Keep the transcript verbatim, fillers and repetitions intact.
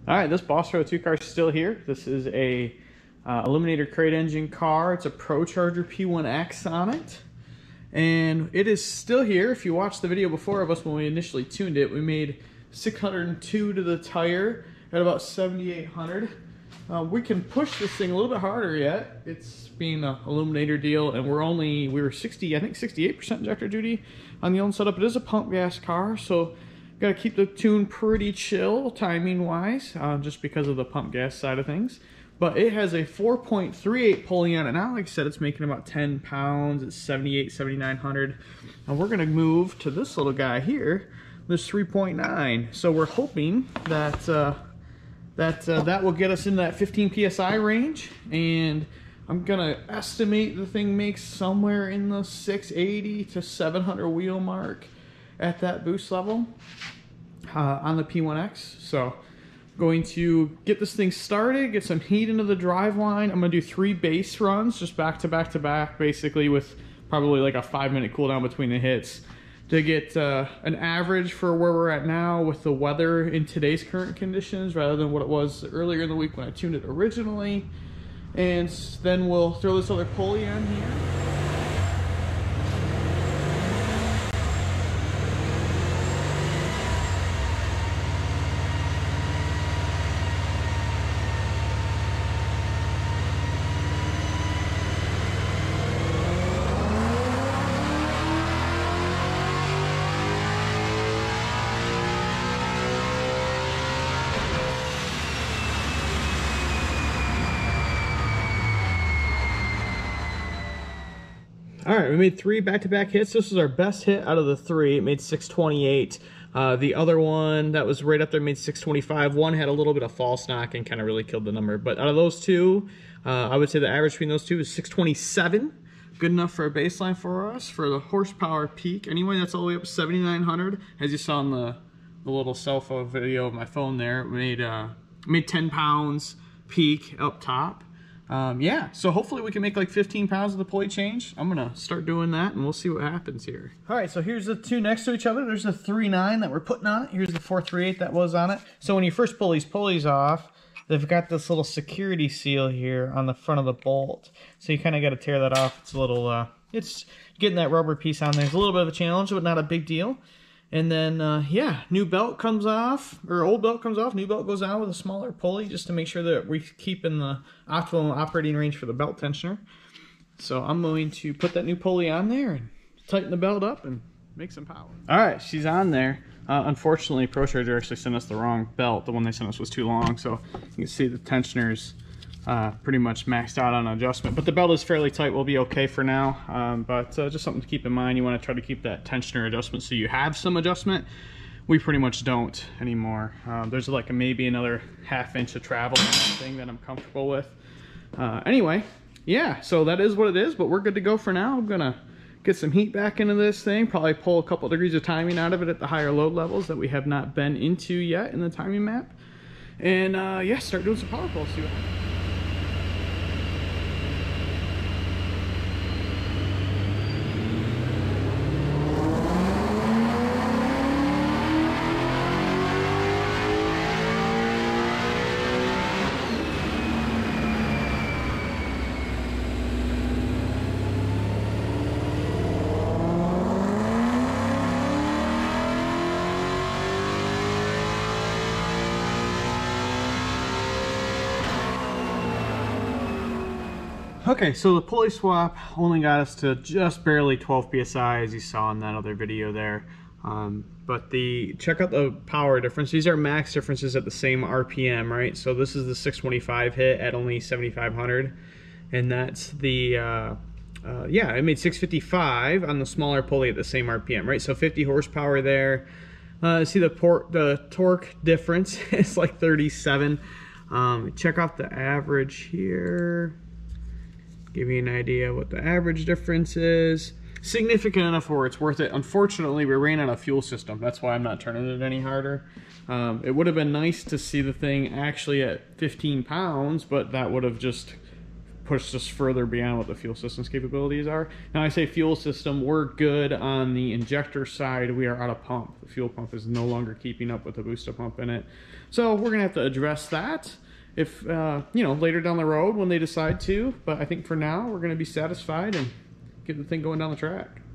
All right, this Boss Road two car is still here. This is a uh, Eliminator crate engine car. It's a Procharged P one X on it. And it is still here. If you watched the video before of us when we initially tuned it, we made six hundred two to the tire at about seventy-eight hundred. Uh, we can push this thing a little bit harder yet. It's being an Eliminator deal, and we're only, we were sixty, I think sixty-eight percent injector duty on the old setup. It is a pump gas car, so got to keep the tune pretty chill timing wise, uh, just because of the pump gas side of things. But it has a four point three eight pulley on it now. Like I said, it's making about ten pounds. It's seventy-eight, seventy-nine hundred. And we're going to move to this little guy here, this three point nine. So we're hoping that uh, that uh, that will get us in that fifteen P S I range. And I'm going to estimate the thing makes somewhere in the six eighty to seven hundred wheel mark at that boost level uh, on the P one X. So going to get this thing started, get some heat into the drive line. I'm gonna do three base runs, just back to back to back, basically with probably like a five minute cooldown between the hits to get uh, an average for where we're at now with the weather in today's current conditions rather than what it was earlier in the week when I tuned it originally. And then we'll throw this other pulley on here. All right, we made three back-to-back hits. This was our best hit out of the three. It made six twenty-eight. Uh, the other one that was right up there made six twenty-five. One had a little bit of false knock and kind of really killed the number. But out of those two, uh, I would say the average between those two is six twenty-seven. Good enough for a baseline for us. For the horsepower peak, anyway, that's all the way up to seventy-nine hundred. As you saw in the, the little cell phone video of my phone there, it made, uh, made ten pounds peak up top. Um, yeah, so hopefully we can make like fifteen pounds of the pulley change. I'm gonna start doing that and we'll see what happens here. All right, so here's the two next to each other. There's the three nine that we're putting on it. Here's the four three eight that was on it. So when you first pull these pulleys off, they've got this little security seal here on the front of the bolt. So you kind of got to tear that off. It's a little, uh, it's getting that rubber piece on there. It's a little bit of a challenge, but not a big deal. And then, uh, yeah, new belt comes off, or old belt comes off, new belt goes on with a smaller pulley just to make sure that we keep in the optimal operating range for the belt tensioner. So I'm going to put that new pulley on there and tighten the belt up and make some power. All right, she's on there. Uh, unfortunately, Procharged actually sent us the wrong belt. The one they sent us was too long, so you can see the tensioner's Uh, pretty much maxed out on adjustment, but the belt is fairly tight. We'll be okay for now, um, but uh, just something to keep in mind. You want to try to keep that tensioner adjustment so you have some adjustment. We pretty much don't anymore. Uh, there's like a, maybe another half inch of travel thing that I'm comfortable with. Uh, anyway, yeah, so that is what it is, but we're good to go for now. I'm gonna get some heat back into this thing, probably pull a couple degrees of timing out of it at the higher load levels that we have not been into yet in the timing map, and uh, yeah, start doing some power pulls, see what happens. Okay, so the pulley swap only got us to just barely twelve P S I, as you saw in that other video there. Um, but the check out the power difference. These are max differences at the same R P M, right? So this is the six twenty-five hit at only seventy-five hundred, and that's the uh, uh, yeah, it made six fifty-five on the smaller pulley at the same R P M, right? So fifty horsepower there. Uh, see the port, the torque difference is like thirty-seven. Um, check out the average here. Give you an idea what the average difference is. Significant enough where it's worth it. Unfortunately, we ran on a fuel system. That's why I'm not turning it any harder. Um, it would have been nice to see the thing actually at fifteen pounds, but that would have just pushed us further beyond what the fuel system's capabilities are. Now I say fuel system, we're good on the injector side. We are out of pump. The fuel pump is no longer keeping up with the booster pump in it. So we're gonna have to address that if, uh, you know, later down the road when they decide to. But I think for now, we're gonna be satisfied and get the thing going down the track.